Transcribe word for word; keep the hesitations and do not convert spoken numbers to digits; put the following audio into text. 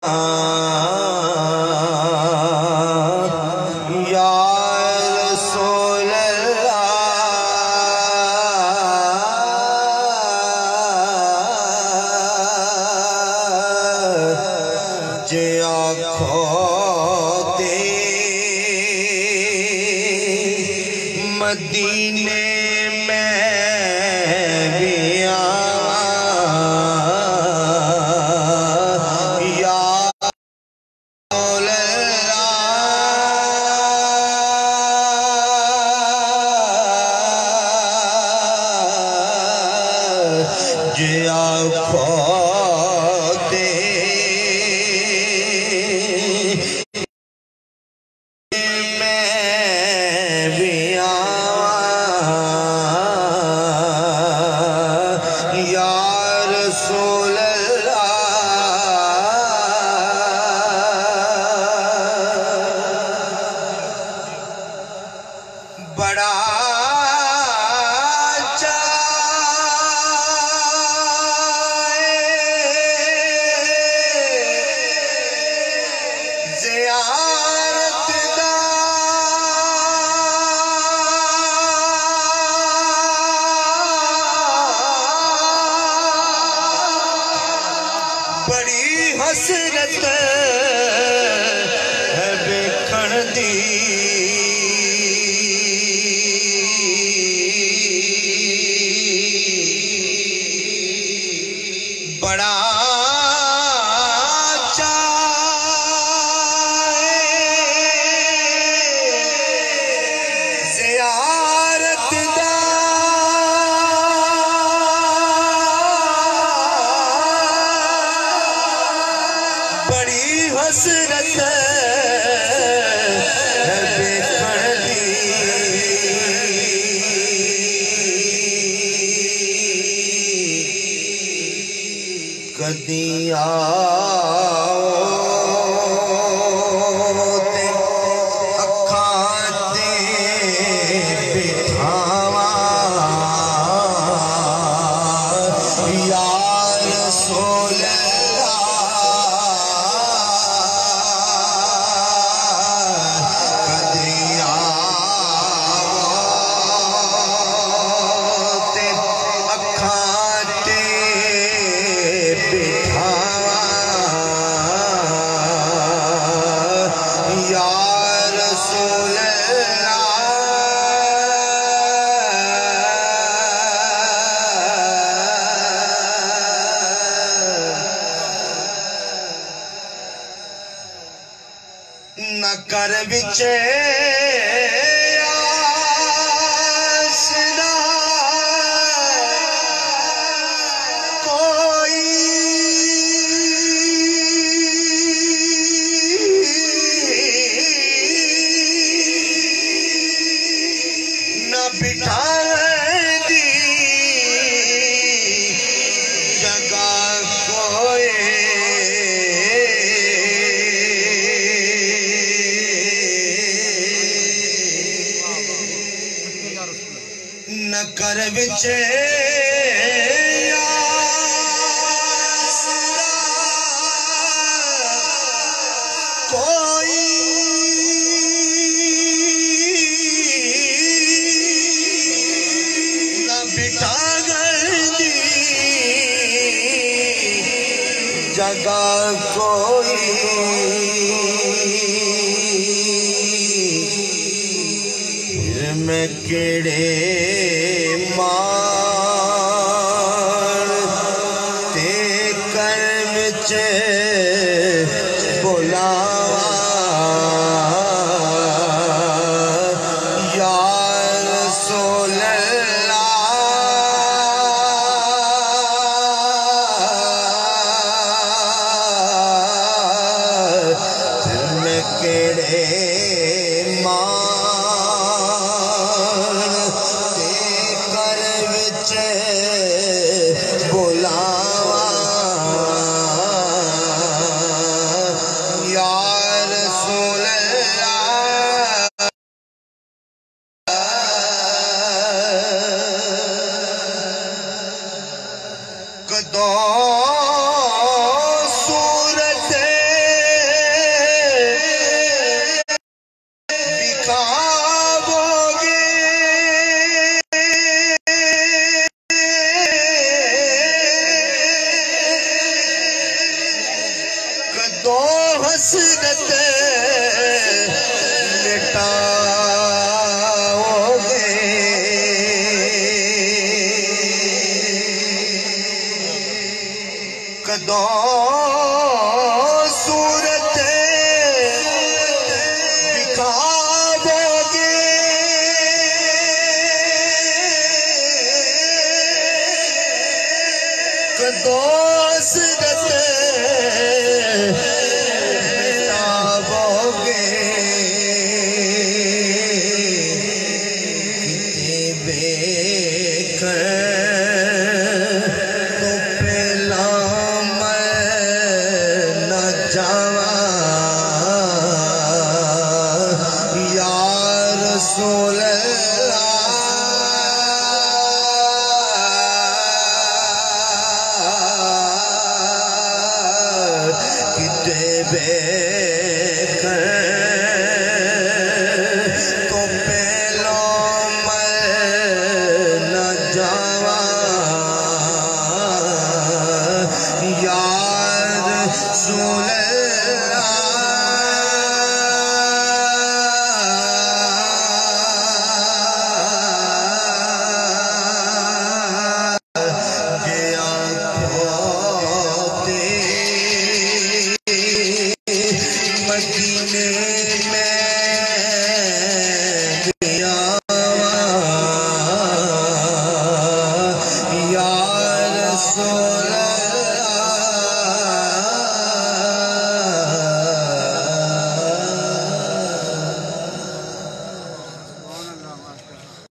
مدینے میں بھی آواں یا رسول اللہ جے آنکھوں دے بڑا چاہے زیارت دا بڑی حسرت ہے ویکھن دی بڑا چاہے زیارت دا بڑی حسرت ہے ویکھن دی کدی آؤ تے اکھاں تے بٹھاواں یا رسول اللہ کدی آؤ تے اکھاں تے یا رسول اللہ نہ کر وچے آسنا کوئی نہ بٹھائے دی جگہ کوئی نہ کر وچے آسنا کوئی نہ بٹھا گئی جگہ کوئی میں کیڑے مان تے کرم چے بلاواں یا رسول اللہ پھر میں کیڑے مان کدوں صورت کدو حسرت مٹاؤ گے کدو صورت دکھاؤ گے کدو حسرت مٹاؤ گے کتے بے کر تو پہلا رسول اللہ کتے بے کر تو پہلو میں نہ جاواں یا رسول مدینے